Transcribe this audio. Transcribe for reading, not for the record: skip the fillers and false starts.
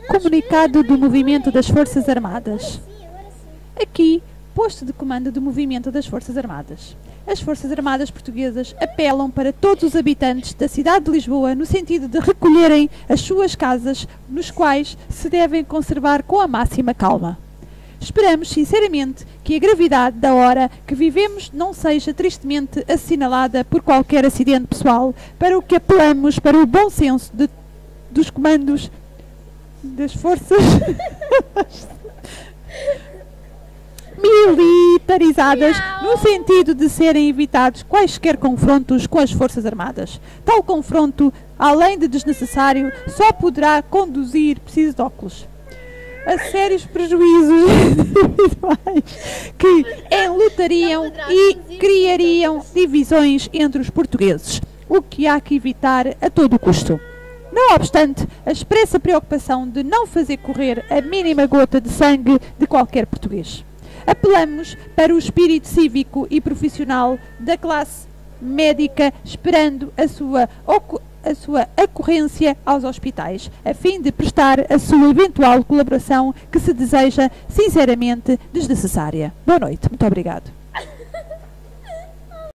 Comunicado do Movimento das Forças Armadas. Aqui, posto de comando do Movimento das Forças Armadas. As Forças Armadas Portuguesas apelam para todos os habitantes da cidade de Lisboa no sentido de recolherem as suas casas, nos quais se devem conservar com a máxima calma. Esperamos sinceramente que a gravidade da hora que vivemos não seja tristemente assinalada por qualquer acidente pessoal, para o que apelamos para o bom senso dos comandos das forças militarizadas, no sentido de serem evitados quaisquer confrontos com as Forças Armadas. Tal confronto, além de desnecessário, só poderá conduzir, preciso de óculos, a sérios prejuízos individuais que enlutariam e criariam divisões entre os portugueses, o que há que evitar a todo custo. Não obstante, a expressa preocupação de não fazer correr a mínima gota de sangue de qualquer português. Apelamos para o espírito cívico e profissional da classe médica, esperando a sua ocorrência aos hospitais, a fim de prestar a sua eventual colaboração que se deseja sinceramente desnecessária. Boa noite. Muito obrigado.